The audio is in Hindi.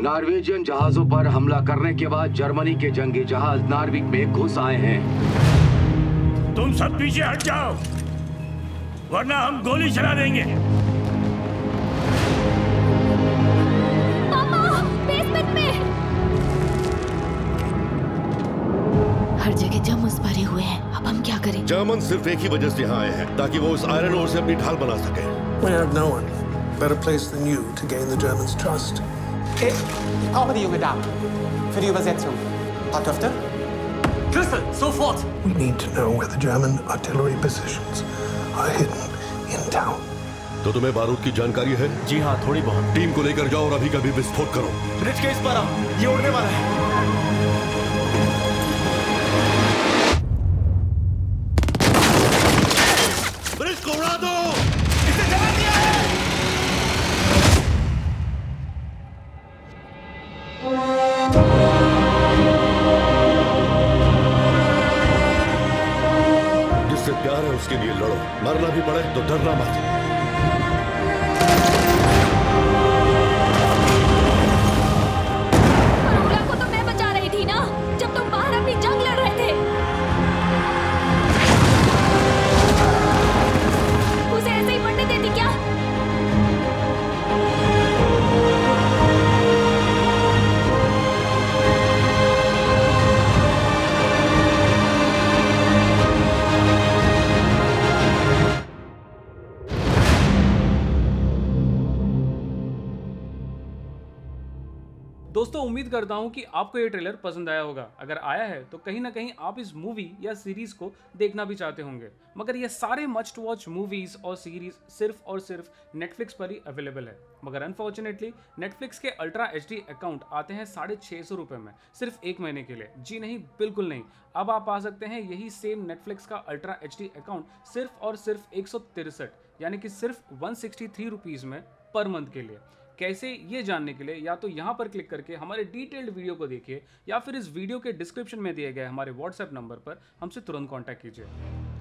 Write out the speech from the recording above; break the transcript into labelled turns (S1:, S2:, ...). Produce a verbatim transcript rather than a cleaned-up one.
S1: नॉर्वेजियन जहाजों पर हमला करने के बाद जर्मनी के जंगी जहाज नार्विक में घुस आए हैं।
S2: तुम सब पीछे हट जाओ, वरना हम गोली चला देंगे।
S3: पापा, बेसमेंट में। हर जगह जर्मन्स भरे हुए हैं, अब हम क्या करें?
S4: जर्मन सिर्फ एक ही वजह से यहाँ आए हैं, ताकि वो उस आयरन ओर से अपनी ढाल बना सके।
S5: We have no one better place than you to gain the Germans' trust.
S6: Ich brauche die junge Dame für die Übersetzung. Frau Tufte? Schlüssel, sofort!
S5: We need to know where the German artillery positions are hidden in town.
S4: तो तुम्हें बारूद की जानकारी है?
S7: जी हाँ, थोड़ी बहुत।
S4: टीम को लेकर जाओ और अभी कभी विस्फोट करो।
S7: ब्रिज के इस पर आओ, ये उड़ने वाला है।
S4: ब्रिज को उड़ा दो।
S7: इसे जला दिया है।
S4: जिससे प्यार है उसके लिए लड़ो, मरना भी पड़े तो डरना मत।
S8: दोस्तों, उम्मीद करता हूं कि आपको ये ट्रेलर पसंद आया होगा। अगर आया है तो कहीं ना कहीं आप इस मूवी या सीरीज को देखना भी चाहते होंगे, मगर ये सारे मस्ट वॉच मूवीज और सीरीज सिर्फ और सिर्फ नेटफ्लिक्स पर ही अवेलेबल है। मगर अनफॉर्चुनेटली नेटफ्लिक्स के अल्ट्रा एच डी अकाउंट आते हैं साढ़े छः सौ रुपये में सिर्फ एक महीने के लिए। जी नहीं, बिल्कुल नहीं। अब आप पा सकते हैं यही सेम नेटफ्लिक्स का अल्ट्रा एच डी अकाउंट सिर्फ और सिर्फ एक सौ तिरसठ यानी कि सिर्फ वन सिक्सटी थ्री रुपीज़ में पर मंथ के लिए। कैसे, ये जानने के लिए या तो यहाँ पर क्लिक करके हमारे डिटेल्ड वीडियो को देखिए या फिर इस वीडियो के डिस्क्रिप्शन में दिए गए हमारे व्हाट्सएप नंबर पर हमसे तुरंत कांटेक्ट कीजिए।